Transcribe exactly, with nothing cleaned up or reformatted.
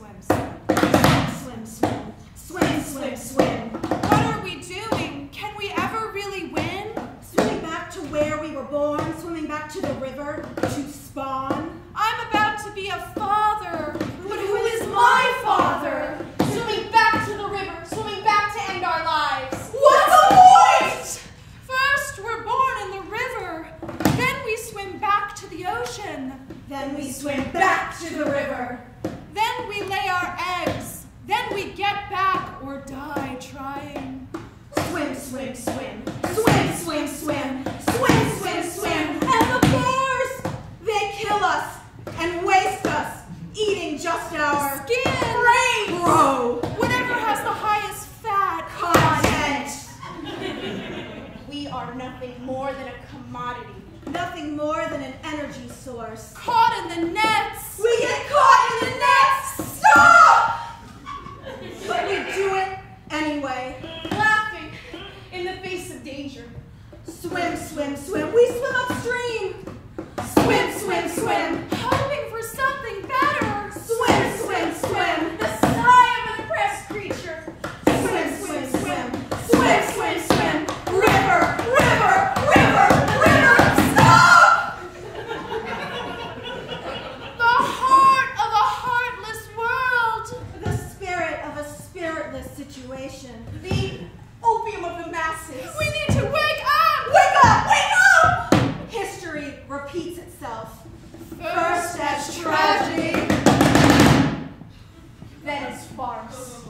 swim, swim, swim, swim, swim, swim, swim. What are we doing? Can we ever really win? Swimming back to where we were born, swimming back to the river to spawn. I'm about to be a father, but who is my father? Swimming back to the river, swimming back to end our lives. What's the point? First we're born in the river, then we swim back to the ocean. Then we swim back to the river. Then we lay our eggs. Then we get back or die trying. Swim, swim, swim. Swim, swim, swim. Swim, swim, swim. And the bears, they kill us and waste us, eating just our skin, brains. Bro. Whatever has the highest fat content. We are nothing more than a commodity. Nothing more than an energy source. Caught in the nets. We get caught in the nets. Stop! But we do it anyway. Laughing in the face of danger. Swim, swim, swim. We swim upstream. Swim, swim, swim. Hoping for something better. Swim, swim, swim. The sigh of an oppressed creature. Swim, swim, swim. Swim, swim, swim. River, river, river, river. Stop! The heart of a heartless world. The spirit of a spiritless situation. The opium of the masses. We need to wake up! Wake up! Wake up! History repeats itself. First as tragedy, then as farce.